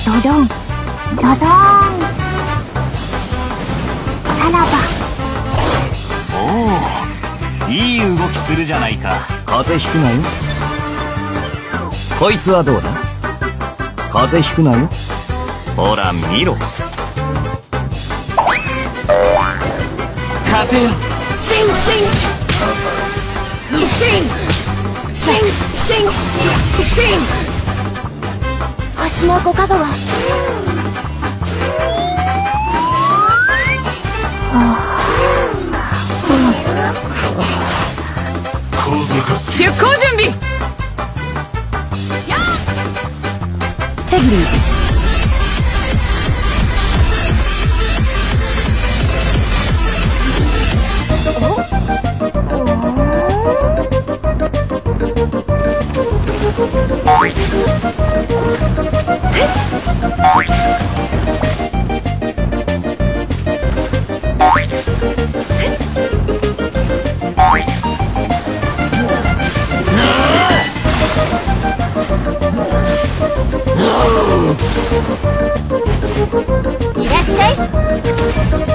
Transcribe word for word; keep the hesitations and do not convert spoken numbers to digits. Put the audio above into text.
ドドンドドーン。さらば。 おお、いい動きするじゃないか。 風邪ひくなよ。こいつはどうだ。風邪ひくなよ。 ほら見ろ。風よ。 シンシンシンシンシンシン。星のご加護は。 出航準備。 セグリー。いらっしゃい。